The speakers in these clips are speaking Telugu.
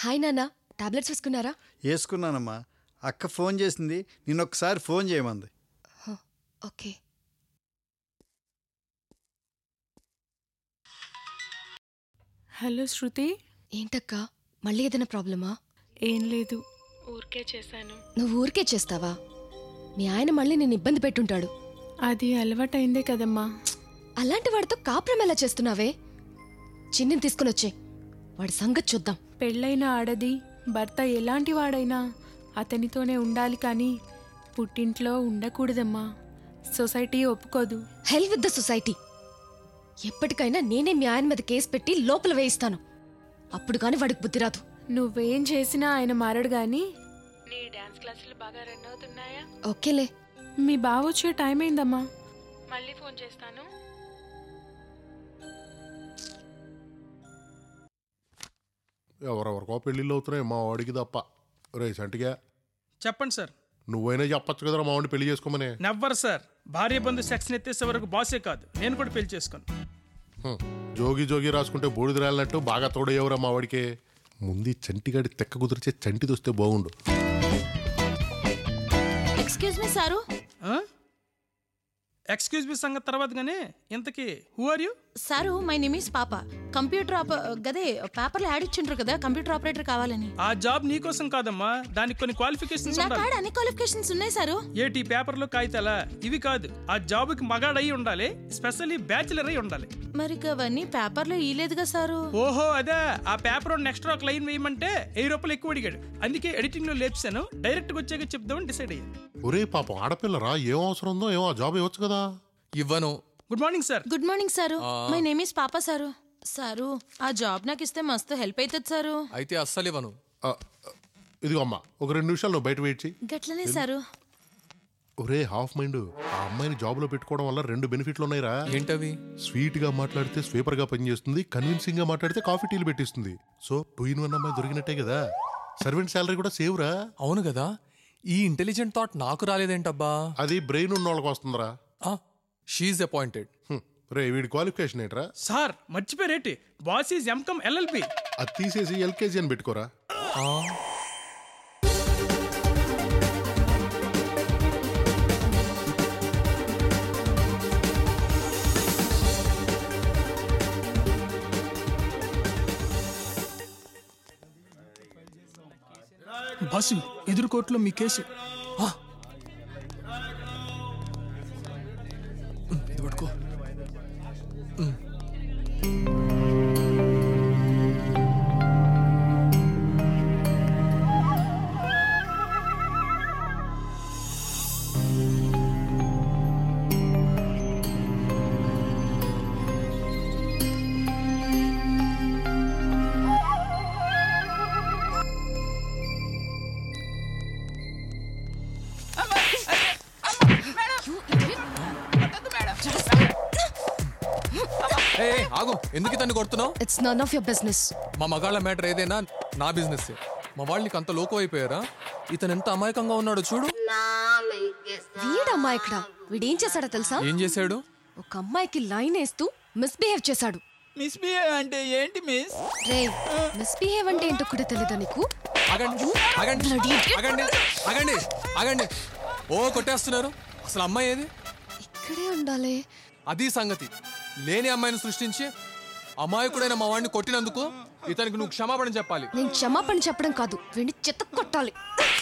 హాయ్ నాన్న, టాబ్లెట్స్ వేసుకున్నారా? వేసుకున్నానమ్మా. అక్క ఫోన్ చేసింది, నిన్నొక్కసారి ఫోన్ చేయమంది. ఓకే. హలో శృతి. ఏంటక్క, మళ్ళీ ఏదైనా ప్రాబ్లమా? ఏం లేదు, ఊరికే చేశాను. నువ్వు ఊరికే చేస్తావా? మీ ఆయన మళ్ళీ నేను ఇబ్బంది పెట్టుంటాడు. అది అలవాటైందే కదమ్మా. అలాంటి వాడితో కాపురం ఎలా చేస్తున్నావే? చిన్నిని తీసుకుని వచ్చే, వాడి సంగతి చూద్దాం. పెళ్ళైన ఆడది భర్త ఎలాంటి వాడైనా అతనితోనే ఉండాలి, కానీ పుట్టింట్లో ఉండకూడదమ్మా. సొసైటీ ఒప్పుకోదు. Hell with the society. ఎప్పటికైనా నేనే మీ ఆయన మీద కేసు పెట్టి లోపల వేయిస్తాను. అప్పుడు గాని వాడికి బుద్ధి రాదు. నువ్వేం చేసినా ఆయన మారడు గాని. నీ డాన్స్ క్లాసులు బాగా రన్ అవుతున్నాయా? ఓకేలే. మీ బావ వచ్చే టైం అయిందమ్మా, మళ్ళీ ఫోన్ చేస్తాను. ఎవరెవరికో పెళ్ళిళ్ళు అవుతున్నాయి మా వాడికి తప్ప. రీసెంట్గా చెప్పండి సార్. నువ్వైనా చెప్పచ్చు కదా మా వాడిని పెళ్లి చేసుకోమని. Never sir. భార్య బంధు సెక్షన్ ఎత్తేసే వరకు బాసే కాదు, నేను కూడా పెళ్లి చేసుకోను. జోగి జోగి రాసుకుంటే బూడిద రాలినట్టు బాగా తోడయ్యవరా మా వాడికి. ముందు చంటిగాడి తెక్క కుదిరిచే చంటిది వస్తే బాగుండు. Excuse me sir. Excuse me సంగతి తర్వాత గానీ, ఇంతకీ who are you? Sir, my name is Papa. Computer గదే పేపర్లో యాడ్ ఇచ్చిండ్రు కదా, కంప్యూటర్ ఆపరేటర్ కావాలని. ఆ జాబ్ నీకోసం కాదమ్మా, దానికి కొన్ని క్వాలిఫికేషన్స్ నా ఉండాలి. కాడ అన్ని క్వాలిఫికేషన్స్ ఉన్నాయి సారు. ఏటి పేపర్లో కాగితాలా? ఇవి కాదు, ఆ జాబ్ కి మగాడయి ఉండాలి, స్పెషల్లీ బ్యాచిలర్ అయి ఉండాలి. మరి అవన్నీ పేపర్లో ఇయలేదుగా సారు. ఓహో అదే. ఆ పేపర్ నెక్స్ట్ ఒక లైన్ వేయమంటే 1000 రూపాయలు ఎక్కువ అడిగాడు. అందుకే ఎడిటింగ్ లో లేపాను. డైరెక్ట్ గా వచ్చాక చెప్దామని డిసైడ్ అయ్యాను. ఒరే పాపం ఆడపిల్లరా, ఏం అవసరం ఉందో ఏమో, ఆ జాబ్ ఇవ్వచ్చు కదా. ఇవ్వను. Good morning sir. Good morning sir. My name is Papa sir. Sir, ఆ జాబ్ నాకు ఇస్తే మస్తు హెల్ప్ అవుతుంది సారు. అయితే అస్సలు ఇవ్వను. ఇదిగో అమ్మా, ఒక 2 నిమిషాలు నువ్వు బయట వెయిట్ చెయ్యి. గట్లనే సారు. ఒరే హాఫ్ మైండ్, ఆ అమ్మాయిని జాబ్ లో పెట్టుకోవడం వల్ల 2 బెనిఫిట్లు ఉన్నాయిరా. ఏంటవి? స్వీట్ గా మాట్లాడితే స్వీపర్ గా పనిచేస్తుంది, కన్విన్సింగ్ గా మాట్లాడితే కాఫీ టీలు పెట్టిస్తుంది. సో 2-in-1 అమ్మాయి దొరికినట్టే కదా. సర్వెంట్ శాలరీ కూడా సేవ్ రా. అవును కదా. ఈ ఇంటెలిజెంట్ థాట్ నాకు రాలేదేంటబ్బా. అది బ్రెయిన్ ఉన్న వాళ్ళకి వస్తుందిరా. She appointed. రే వీడి క్వాలిఫికేషన్ ఏంట్రా? సార్ మర్చిపోయారేటి, బాస్ ఈజ్ ఎంకమ్ ఎల్ఎల్బి. అది తీసేసి ఎల్కేజీ అని పెట్టుకోరా. బాసు, ఎదురు కోర్టులో మీ కేసు. ఇది పట్టుకో. ఆగు, ఎందుకు తన్ని కొడుతున్నావు? It's none of your business. మా మగాళ్ళ మ్యాటర్ ఏదైనా నా బిజినెస్. మా వాళ్ళకి అంత లోకం అయిపోయారా? ఇతను ఎంత అమాయకంగా ఉన్నాడో చూడు. వీడమ్మా ఇక్కడ, వీడేం చేశాడో తెలుసా? ఏం చేశాడు? ఒక అమ్మాయికి లైన్ వేస్తూ మిస్బిహేవ్ చేశాడు. మిస్బిహేవ్ అంటే ఏంటి మిస్? రే, మిస్బిహేవ్ అంటే ఏంటో కూడా తెలీదా నీకు? ఆగండి ఆగండి ఆగండి ఆగండి ఆగండి. ఓ కొట్టేస్తున్నారు. అసలు అమ్మాయి ఏది? ఇక్కడే ఉండాలి. అది సంగతి. లేని అమ్మాయిని సృష్టించి అమాయకుడైన మా వాడిని కొట్టినందుకు ఇతనికి నువ్వు క్షమాపణ చెప్పాలి. నేను క్షమాపణ చెప్పడం కాదు, వీడిని చెత్త కొట్టాలి.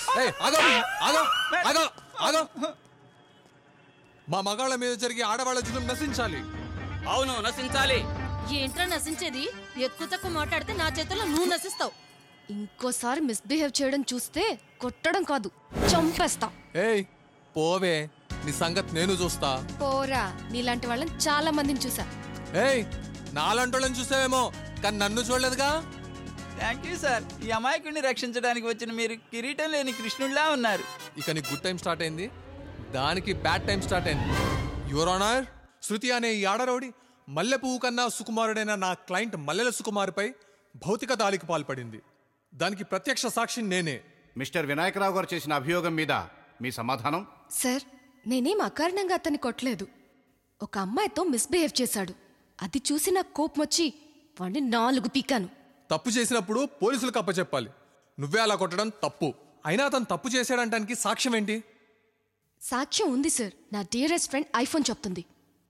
మా మగాళ్ళ మీద జరిగే ఆడవాళ్ళ జీవితం నశించాలి. అవును, నశించాలి. ఏంట్రా నశించేది? ఎక్కువ తక్కువ మాట్లాడితే నా చేతుల్లో నువ్వు నశిస్తావు. ఇంకోసారి మిస్బిహేవ్ చేయడం చూస్తే కొట్టడం కాదు, చంపేస్తా. ఏయ్ పోవే, నీ సంగతి నేను చూస్తా. పోరా, నీలాంటి వాళ్ళని చాలా మందిని చూసా. ఏయ్ నాలాంటి వాళ్ళని చూసావేమో, కానీ నన్ను చూడలేదుగా. Thank you sir. ఈ అమాయకుడిని రక్షించడానికి వచ్చిన మీరు కిరీటం లేని కృష్ణుడిలా ఉన్నారు. ఇక నీ గుడ్ టైం స్టార్ట్ అయింది, దానికి బ్యాడ్ టైం స్టార్ట్ అయింది. యువర్ ఆనర్, శృతి అనే ఈ ఆడరౌడి మల్లె పువ్వు కన్నా సుకుమారుడైన నా క్లయింట్ మల్లెల సుకుమారుపై భౌతిక దాడికి పాల్పడింది. దానికి ప్రత్యక్ష సాక్షి నేనే. మిస్టర్ వినాయకరావు గారు చేసిన అభియోగం మీద మీ సమాధానం? సార్, నేనేం అకారణంగా అతన్ని కొట్టలేదు. ఒక అమ్మాయితో మిస్బిహేవ్ చేశాడు. అది చూసి నాకు కోపం వచ్చి వాడిని 4 పీకాను. తప్పు చేసినప్పుడు పోలీసులకు అప్పచెప్పాలి. నువ్వే అలా కొట్టడం తప్పు. అయినా అతను తప్పు చేశాడంటానికి సాక్ష్యం ఏంటి? సాక్ష్యం ఉంది సార్. నా డియరెస్ట్ ఫ్రెండ్ ఐఫోన్ చెప్తుంది.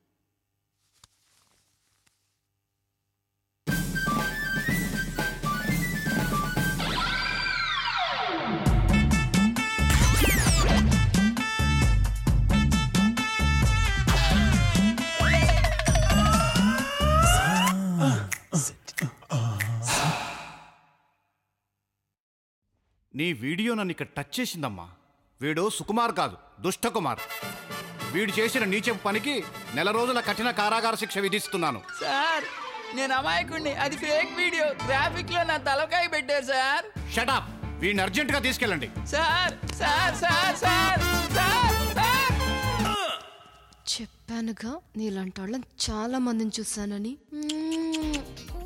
నీ వీడియో నన్ను ఇక్కడ టచ్ చేసిందమ్మా. వీడు సుకుమార్ కాదు, దుష్టకుమార్. వీడు చేసిన నీచపు పనికి 1 నెల రోజుల కఠిన కారాగార శిక్ష విధిస్తున్నాను. సార్ నేను అమాయకుడిని, అది ఫేక్ వీడియో. గ్రాఫిక్ లో నా తలకాయ పెట్టారు సార్. షటప్. వీడిని అర్జెంట్ గా తీసుకెళ్ళండి. Sir sir sir sir sir sir చెప్పానుగా నీలాంటి వాళ్ళని చాలా మందిని చూసానని.